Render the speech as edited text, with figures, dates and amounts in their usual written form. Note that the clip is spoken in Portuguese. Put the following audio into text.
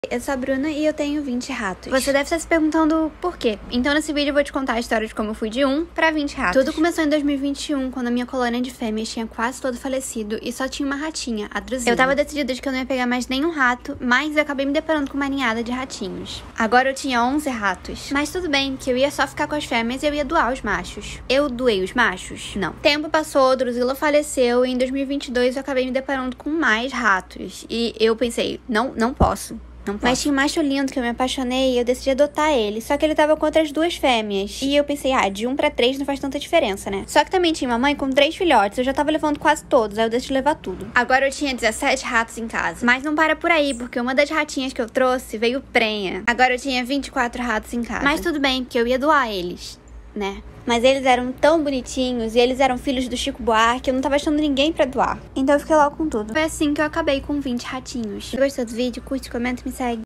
Eu sou a Bruna e eu tenho 20 ratos. Você deve estar se perguntando por quê. Então nesse vídeo eu vou te contar a história de como eu fui de 1 pra 20 ratos. Tudo começou em 2021, quando a minha colônia de fêmeas tinha quase todo falecido e só tinha uma ratinha, a Drusila. Eu tava decidida de que eu não ia pegar mais nenhum rato, mas eu acabei me deparando com uma ninhada de ratinhos. Agora eu tinha 11 ratos. Mas tudo bem, que eu ia só ficar com as fêmeas e eu ia doar os machos. Eu doei os machos? Não. Tempo passou, Drusila faleceu e em 2022 eu acabei me deparando com mais ratos. E eu pensei, não posso. Mas tinha um macho lindo que eu me apaixonei e eu decidi adotar ele. Só que ele tava com outras 2 fêmeas. E eu pensei, de 1 pra 3 não faz tanta diferença, né? Só que também tinha uma mãe com 3 filhotes. Eu já tava levando quase todos, aí eu decidi levar tudo. Agora eu tinha 17 ratos em casa. Mas não para por aí, porque uma das ratinhas que eu trouxe veio prenha. Agora eu tinha 24 ratos em casa. Mas tudo bem, porque eu ia doar eles, né? Mas eles eram tão bonitinhos e eles eram filhos do Chico Buarque, eu não tava achando ninguém pra doar. Então eu fiquei logo com tudo. Foi assim que eu acabei com 20 ratinhos. Se gostou do vídeo, curte, comenta e me segue.